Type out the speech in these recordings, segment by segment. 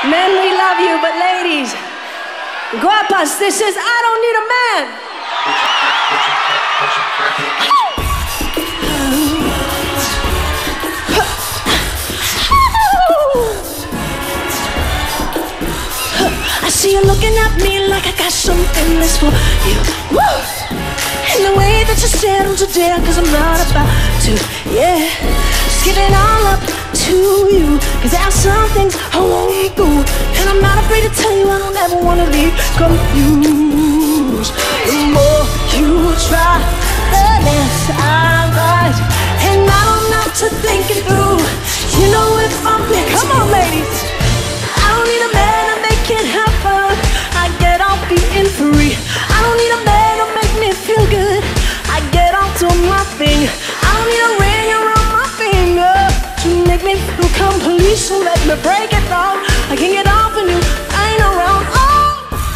Men, we love you, but ladies, guapas, this is I Don't Need a Man. I see you looking at me like I got something that's for you. Woo! And the way that you said I'm today, cause I'm not about to, yeah. Just give it all up to you, cause there are some things I won't do. And I'm not afraid to tell you I don't ever wanna leave confused. The more you try, the less I write. And I don't have to think it through. You know if I'm big, come on ladies, I don't need a man to make it happen. I get off being free. I don't need a man to make me feel good. I get off to my thing. I don't need a ring around my finger to make me feel complete. So let me break it down. I can get off when you ain't around. Oh,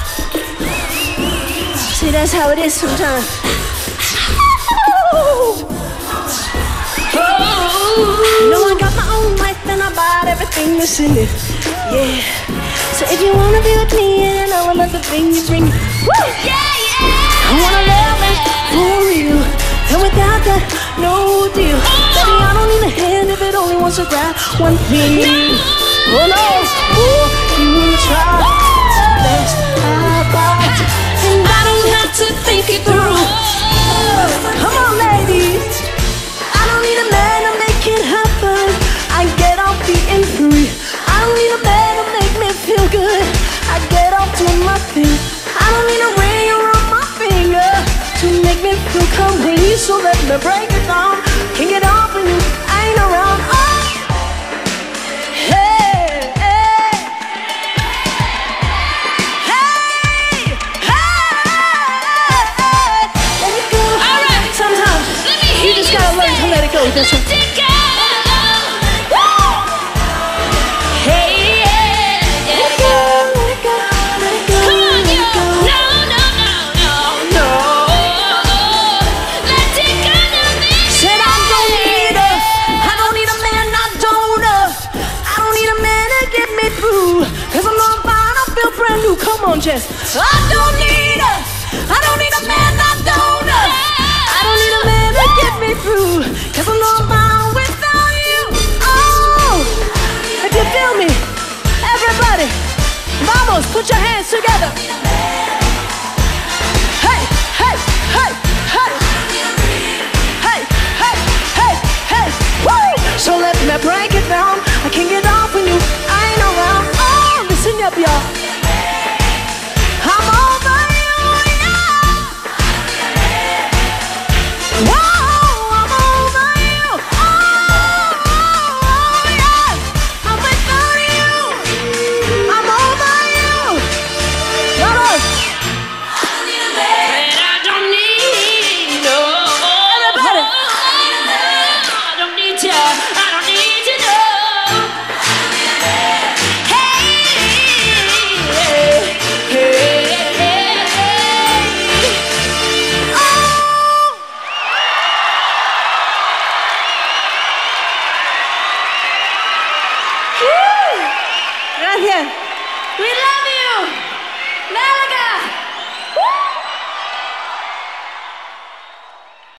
see, that's how it is sometimes. You know I got my own life and I bought everything that's in it. Yeah. So if you wanna be with me and all of the things you bring, woo! Yeah, yeah! I wanna love it for real. And without that, no deal. Baby, I don't need a hand if it only wants to grab one thing. Oh no! Oh, you try the best I got. And I don't have to think it through. Come on, ladies. I don't need a man to make it happen. I get off being free. I don't need a man to make me feel good. I get off to my thing. I don't need a ring around my finger to make me feel complete. So let me break it down. Can get off when you ain't around. Oh, hey, hey, hey, hey. Let it go. All right. Sometimes you just gotta learn to let it go. That's right. Come on, Jess. I don't need a man, I don't need a man to get me through. Cause I'm not bound without you. Oh, if you feel me, everybody, vamos, put your hands together. Hey, hey, hey, hey. Hey, hey, hey, hey. Woo! So let me break it down. I can't get off when you